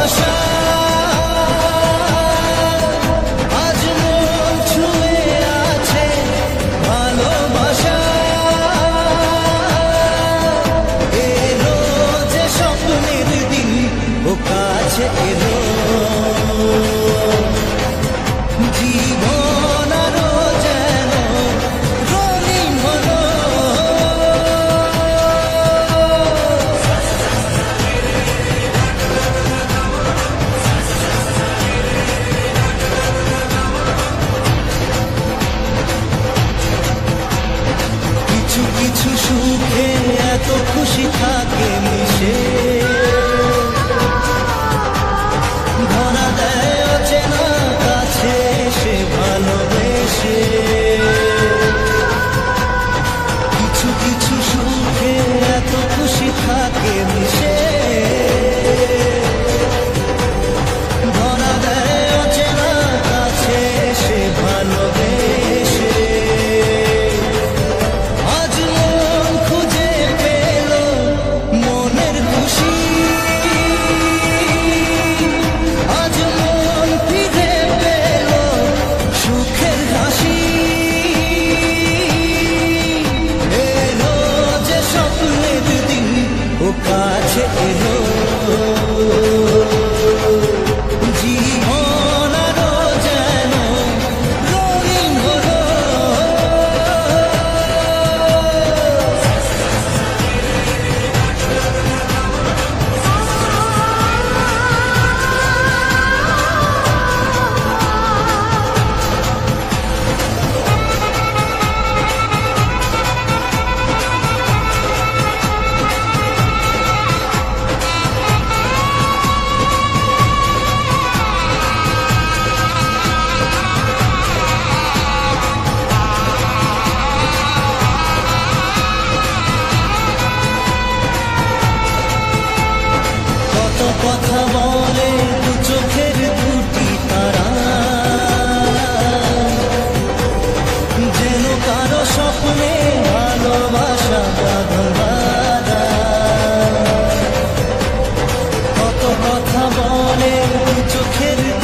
ভালোবাসা আজ মন ছুঁয়ে আছে, ভালোবাসা এলো যে স্বপ্নের দিন, ও কাছে এলো জীবন আরো যেন রঙিন হলো। কিছু কিছু সুখে এত খুশি থাকে মিশে, ধরা দেয় অচেনা কাছে সে ভালোবেসে। কিছু কিছু সুখে এত খুশি থাকে মিশে, ধরা দেয় অচেনা কাছে সে ভালোবেসে। আজ মন খুঁজে পেল মনের খুশি, আজ মন ফিরে পেল সুখের হাসি। এলো যে স্বপ্নের দিন, ও কাছে এলো জীবন আরো যেন রঙিন হলো। কত কথা বলে দু চোখের দুটি তারা, যেন কারো স্বপ্নে ভালোবাসা বাঁধা বাঁধা। কত কথা বলে দু চোখের